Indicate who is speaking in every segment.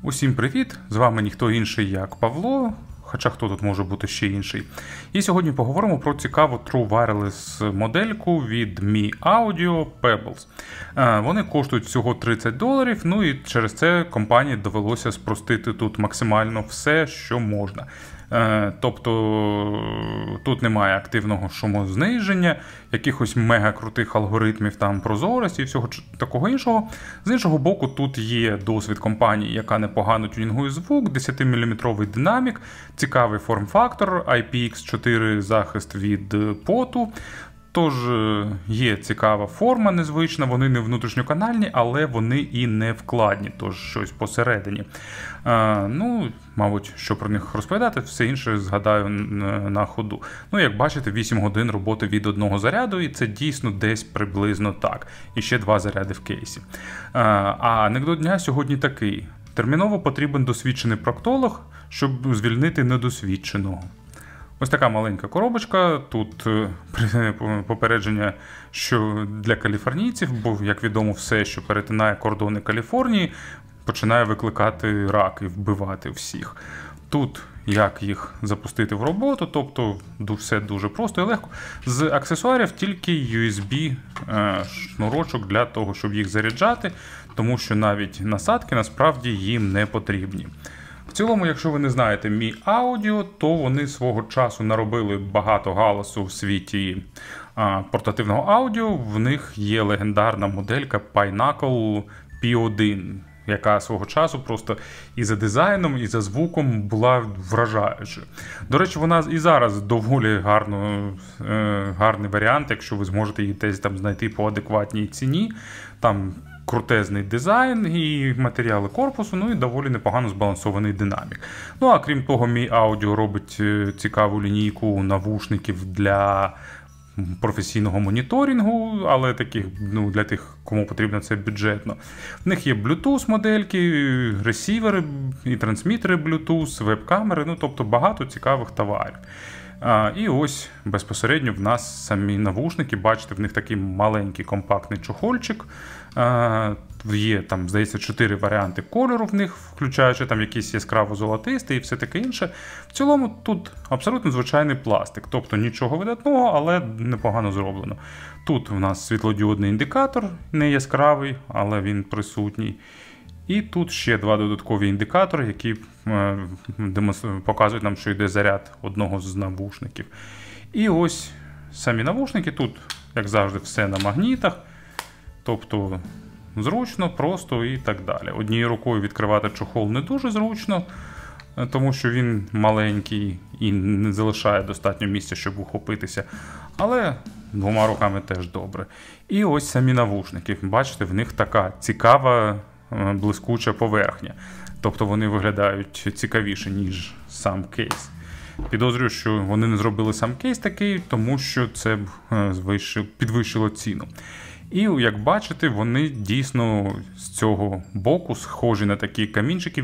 Speaker 1: Усім привіт! З вами ніхто інший, як Павло, хоча хто тут може бути ще інший. І сьогодні поговоримо про цікаву True Wireless модельку від Mi Audio Pebbles. Вони коштують всього $30, ну і через це компанії довелося спростити тут максимально все, що можна. Тобто тут немає активного шумозниження, якихось мега крутих алгоритмів там прозорості і всього такого іншого. З іншого боку, тут є досвід компанії, яка непогано тюнінгує звук, 10-мм динамік, цікавий форм-фактор, IPX4 захист від поту. Тож є цікава форма незвична, вони не внутрішньоканальні, але вони і не вкладні, тож щось посередині. Мабуть, що про них розповідати, все інше згадаю на ходу. Як бачите, 8 годин роботи від одного заряду, і це дійсно десь приблизно так. І ще 2 заряди в кейсі. А анекдот дня сьогодні такий. Терміново потрібен досвідчений проктолог, щоб звільнити недосвідченого. Ось така маленька коробочка, тут попередження, що для каліфорнійців, бо, як відомо, все, що перетинає кордони Каліфорнії, починає викликати рак і вбивати всіх. Тут як їх запустити в роботу, тобто все дуже просто і легко. З аксесуарів тільки USB-шнурочок для того, щоб їх заряджати, тому що навіть насадки насправді їм не потрібні. В цілому, якщо ви не знаєте Mi Audio, то вони свого часу наробили багато галасу в світі портативного аудіо. В них є легендарна моделька Pinnacle P1, яка свого часу просто і за дизайном, і за звуком була вражаючою. До речі, вона і зараз доволі гарний варіант, якщо ви зможете її десь там знайти по адекватній ціні. Там крутезний дизайн і матеріали корпусу, і доволі непогано збалансований динамік. А крім того, Mi Audio робить цікаву лінійку навушників для професійного моніторингу, але таких, для тих, кому потрібно це бюджетно. В них є Bluetooth модельки, ресівери і трансмітери Bluetooth, веб-камери, тобто багато цікавих товарів. І ось безпосередньо в нас самі навушники, бачите, в них такий маленький компактний чохольчик. Є там, здається, 4 варіанти кольору в них, включаючи там якийсь яскраво-золотистий і все таке інше. В цілому тут абсолютно звичайний пластик, тобто нічого видатного, але непогано зроблено. Тут в нас світлодіодний індикатор, не яскравий, але він присутній. І тут ще 2 додаткові індикатори, які показують нам, що йде заряд одного з навушників. І ось самі навушники, тут, як завжди, все на магнітах, тобто зручно, просто і так далі. Однією рукою відкривати чохол не дуже зручно, тому що він маленький і не залишає достатньо місця, щоб ухопитися, але 2 руками теж добре. І ось самі навушники, бачите, в них така цікава блискуча поверхня. Тобто вони виглядають цікавіше, ніж сам кейс. Підозрюю, що вони не зробили сам кейс такий, тому що це підвищило ціну. І, як бачите, вони дійсно з цього боку схожі на такі камінчики,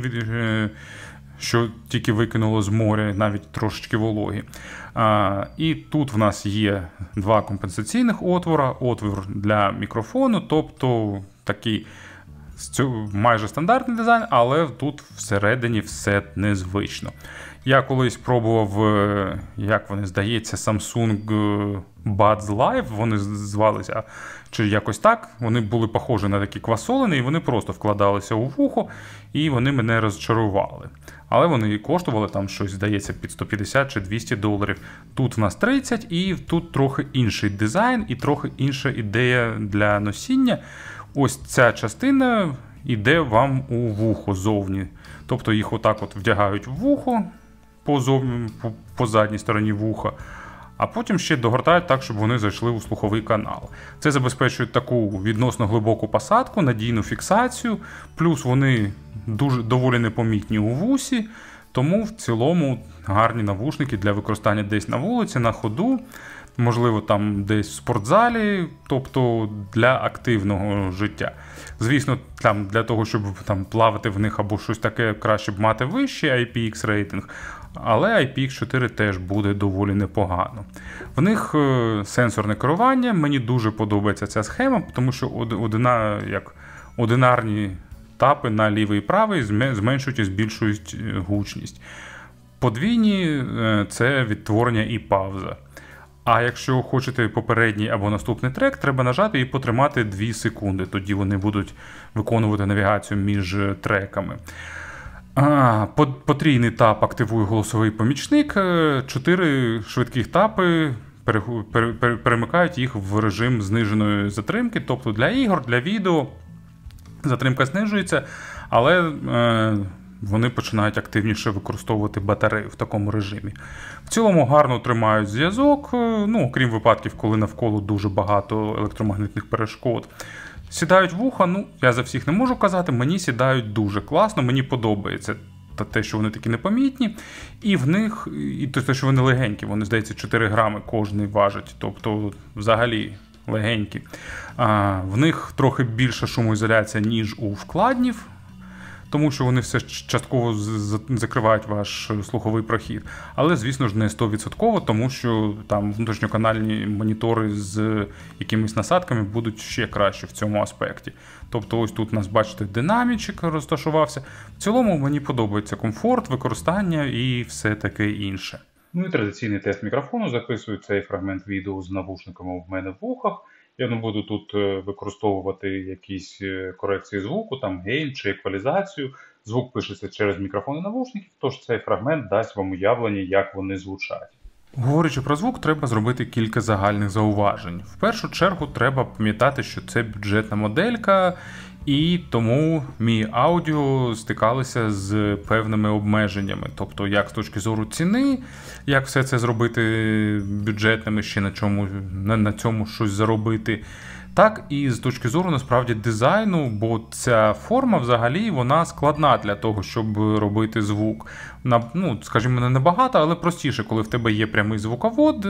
Speaker 1: що тільки викинуло з моря, навіть трошечки вологі. І тут в нас є 2 компенсаційних отвора, отвір для мікрофону, тобто такий майже стандартний дизайн, але тут всередині все незвично. Я колись пробував, як вони, здається, Samsung Buds Live, вони звалися, чи якось так. Вони були похожі на такі квасолини, і вони просто вкладалися у вухо, і вони мене розчарували. Але вони коштували там щось, здається, під $150 чи $200. Тут в нас 30, і тут трохи інший дизайн, і трохи інша ідея для носіння. Ось ця частина йде вам у вухо зовні. Тобто їх отак от вдягають в вухо, по задній стороні вуха, а потім ще догортають так, щоб вони зайшли у слуховий канал. Це забезпечує таку відносно глибоку посадку, надійну фіксацію, плюс вони доволі непомітні у вусі, тому в цілому гарні навушники для використання десь на вулиці, на ходу, можливо, там десь в спортзалі, тобто для активного життя. Звісно, там для того, щоб там плавати в них або щось таке, краще б мати вищий IPX рейтинг, але IPX4 теж буде доволі непогано. В них сенсорне керування, мені дуже подобається ця схема, тому що одинарні тапи на лівий і правий зменшують і збільшують гучність. Подвійні – це відтворення і пауза. А якщо хочете попередній або наступний трек, треба нажати і потримати 2 секунди. Тоді вони будуть виконувати навігацію між треками. Потрійний тап активує голосовий помічник. 4 швидких тапи перемикають їх в режим зниженої затримки. Тобто для ігор, для відео затримка знижується, але вони починають активніше використовувати батарею в такому режимі. В цілому гарно тримають зв'язок, окрім випадків, коли навколо дуже багато електромагнітних перешкод. Сідають вуха, я за всіх не можу казати, мені сідають дуже класно, мені подобається те, що вони такі непомітні, і в них, і те, що вони легенькі, вони, здається, 4 грами кожний важать, тобто взагалі легенькі. В них трохи більша шумоізоляція, ніж у вкладнів, тому що вони все частково закривають ваш слуховий прохід. Але, звісно ж, не 100%, тому що там внутрішньоканальні монітори з якимись насадками будуть ще краще в цьому аспекті. Тобто ось тут у нас, бачите, динамічик розташувався. В цілому мені подобається комфорт, використання і все таке інше. Ну і традиційний тест мікрофону. Записую цей фрагмент відео з навушниками в мене в вухах. Я не буду тут використовувати якісь корекції звуку, там гейн чи еквалізацію. Звук пишеться через мікрофони навушників, тож цей фрагмент дасть вам уявлення, як вони звучать. Говорячи про звук, треба зробити кілька загальних зауважень. В першу чергу треба пам'ятати, що це бюджетна моделька, і тому Mi Audio стикалися з певними обмеженнями. Тобто, як з точки зору ціни, як все це зробити бюджетними, ще на цьому щось заробити, так і з точки зору, насправді, дизайну, бо ця форма взагалі вона складна для того, щоб робити звук. Скажімо, не набагато, але простіше, коли в тебе є прямий звуковод,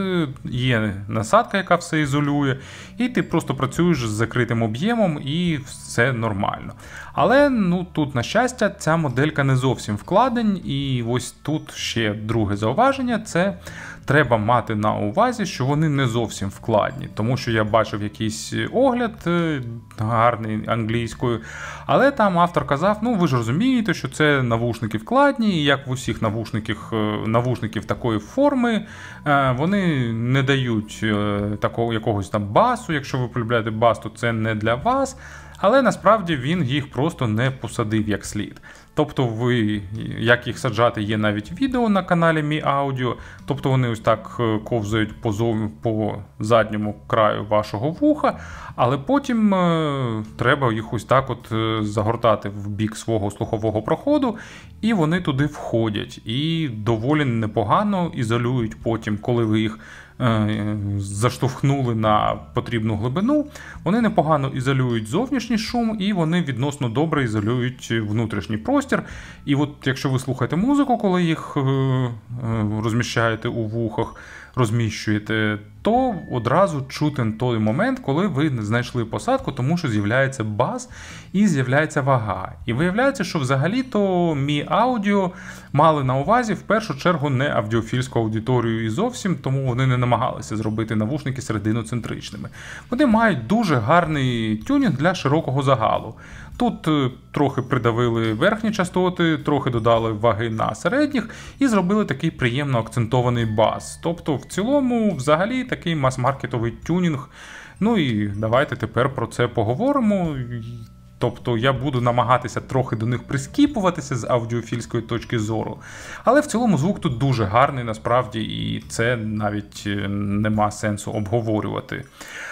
Speaker 1: є насадка, яка все ізолює, і ти просто працюєш з закритим об'ємом і все нормально. Але тут, на щастя, ця моделька не зовсім вкладень, і ось тут ще друге зауваження – це треба мати на увазі, що вони не зовсім вкладні, тому що я бачив якийсь огляд гарний англійською, але там автор казав, ви ж розумієте, що це навушники вкладні, і як в усіх навушників такої форми, вони не дають такого якогось там басу, якщо ви полюбляєте бас, то це не для вас, але насправді він їх просто не посадив як слід. Тобто як їх саджати, є навіть відео на каналі Mi Audio, тобто вони ось так ковзають по задньому краю вашого вуха, але потім треба їх ось так загортати в бік свого слухового проходу, і вони туди входять, і доволі непогано ізолюють потім, коли ви їх заштовхнули на потрібну глибину, вони непогано ізолюють зовнішній шум, і вони відносно добре ізолюють внутрішній простір. І якщо ви слухаєте музику, коли їх розміщаєте у вухах, розміщуєте, то одразу чути той момент, коли ви знайшли посадку, тому що з'являється бас і з'являється вага. І виявляється, що взагалі-то Mi Audio мали на увазі в першу чергу не аудіофільську аудиторію і зовсім, тому вони не намагалися зробити навушники серединоцентричними. Вони мають дуже гарний тюнінг для широкого загалу. Тут трохи придавили верхні частоти, трохи додали ваги на середніх і зробили такий приємно акцентований бас. Тобто, в цілому, взагалі, такий мас-маркетовий тюнінг. І давайте тепер про це поговоримо. Тобто, я буду намагатися трохи до них прискіпуватися з аудіофільської точки зору. Але в цілому звук тут дуже гарний, насправді, і це навіть нема сенсу обговорювати.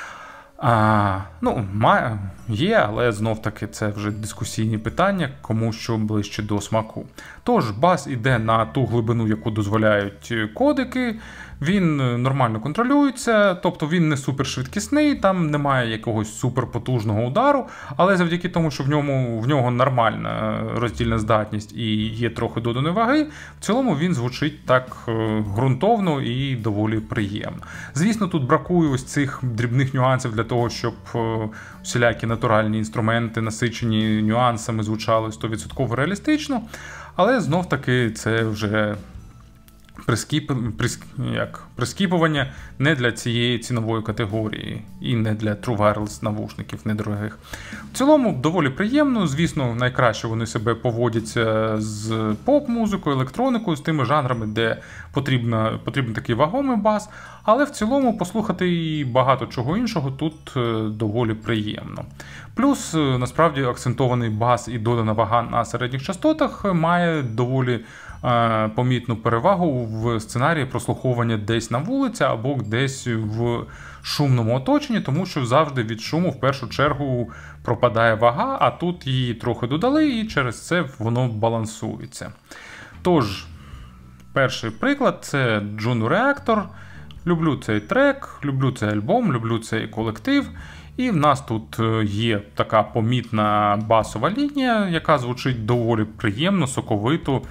Speaker 1: Є, але знов-таки це вже дискусійні питання, кому що ближче до смаку. Тож, бас іде на ту глибину, яку дозволяють кодики, він нормально контролюється, тобто він не супершвидкісний, там немає якогось суперпотужного удару, але завдяки тому, що в нього нормальна роздільна здатність і є трохи доданої ваги, в цілому він звучить так ґрунтовно і доволі приємно. Звісно, тут бракує ось цих дрібних нюансів для того, щоб всілякі натуральні інструменти, насичені нюансами, звучали 100% реалістично, але знов-таки це вже прискіпування не для цієї цінової категорії і не для True Wireless навушників недорогих. В цілому доволі приємно, звісно, найкраще вони себе поводяться з поп-музикою, електроникою, з тими жанрами, де потрібен такий вагомий бас, але в цілому послухати і багато чого іншого тут доволі приємно. Плюс, насправді, акцентований бас і додана вага на середніх частотах має доволі помітну перевагу в сценарії прослуховування десь на вулиці або десь в шумному оточенні, тому що завжди від шуму в першу чергу пропадає вага, а тут її трохи додали і через це воно балансується. Тож, перший приклад – це Juno Reactor. Люблю цей трек, люблю цей альбом, люблю цей колектив. І в нас тут є така помітна басова лінія, яка звучить доволі приємно, соковито,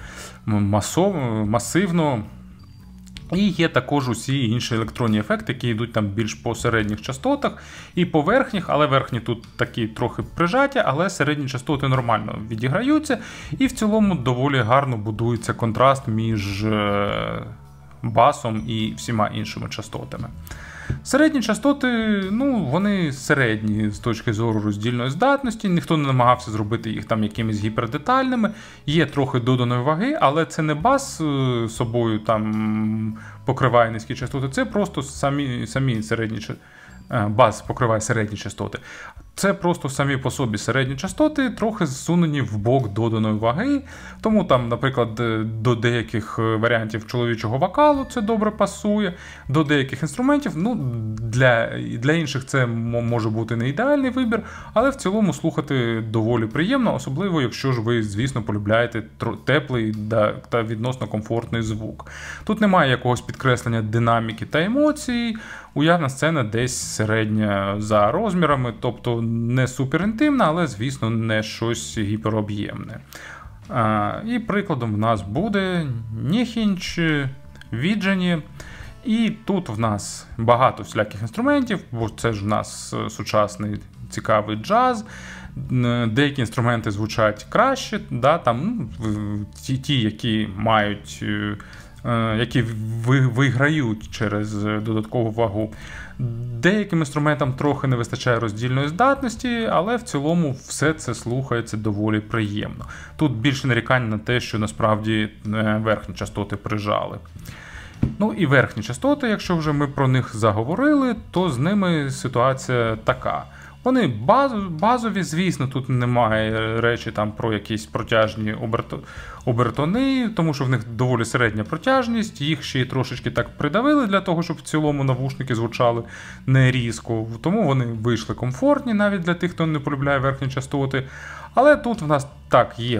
Speaker 1: масивно. І є також усі інші електронні ефекти, які йдуть там більш по середніх частотах і по верхніх, але верхні тут такі трохи прижаті, але середні частоти нормально відіграються. І в цілому доволі гарно будується контраст між басом і всіма іншими частотами. Середні частоти, вони середні з точки зору роздільної здатності, ніхто не намагався зробити їх там якимись гіпердетальними, є трохи доданої ваги, але це не бас собою там покриває низькі частоти, це просто самі середні частоти. Бас покриває середні частоти. Це просто самі по собі середні частоти, трохи зсунені в бок доданої ваги. Тому там, наприклад, до деяких варіантів чоловічого вокалу це добре пасує, до деяких інструментів, для інших це може бути не ідеальний вибір, але в цілому слухати доволі приємно, особливо якщо ж ви, звісно, полюбляєте теплий та відносно комфортний звук. Тут немає якогось підкреслення динаміки та емоцій, уявна сцена десь середня за розмірами, тобто не суперінтимна, але, звісно, не щось гіпероб'ємне. І прикладом в нас буде Нехінч, Віджені. І тут в нас багато всіляких інструментів, бо це ж в нас сучасний цікавий джаз. Деякі інструменти звучать краще, там ті, які мають, які виграють через додаткову вагу. Деяким інструментам трохи не вистачає роздільної здатності, але в цілому все це слухається доволі приємно. Тут більше нарікань на те, що насправді верхні частоти прижали. І верхні частоти, якщо вже ми про них заговорили, то з ними ситуація така. Вони базові, звісно, тут немає речі там про якісь протяжні обертони, тому що в них доволі середня протяжність, їх ще й трошечки так придавили для того, щоб в цілому навушники звучали не різко, тому вони вийшли комфортні навіть для тих, хто не полюбляє верхні частоти. Але тут в нас так є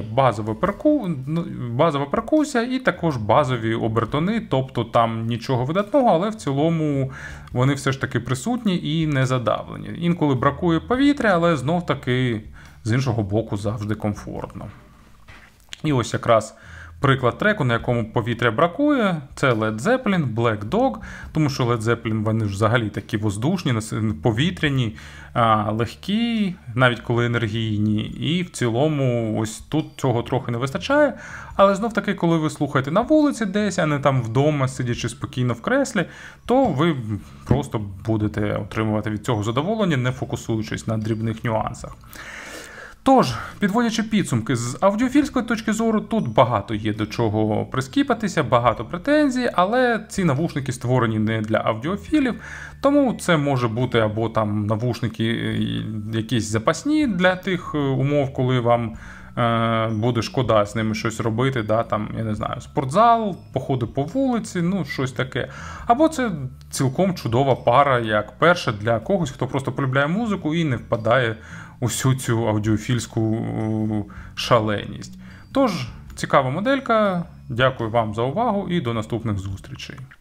Speaker 1: базова перкусія і також базові обертони, тобто там нічого видатного, але в цілому вони все ж таки присутні і не задавлені. Інколи бракує повітря, але знов таки з іншого боку завжди комфортно. І ось якраз приклад треку, на якому повітря бракує, це Led Zeppelin, Black Dog, тому що Led Zeppelin, вони ж взагалі такі воздушні, повітряні, легкі, навіть коли енергійні, і в цілому ось тут цього трохи не вистачає, але знов таки, коли ви слухаєте на вулиці десь, а не там вдома, сидячи спокійно в креслі, то ви просто будете отримувати від цього задоволення, не фокусуючись на дрібних нюансах. Тож, підводячи підсумки, з аудіофільської точки зору, тут багато є до чого прискіпатися, багато претензій, але ці навушники створені не для аудіофілів, тому це може бути або там навушники якісь запасні для тих умов, коли вам буде шкода з ними щось робити, там, я не знаю, спортзал, походи по вулиці, щось таке. Або це цілком чудова пара, як перша для когось, хто просто полюбляє музику і не впадає у всю цю аудіофільську шаленість. Тож, цікава моделька, дякую вам за увагу і до наступних зустрічей.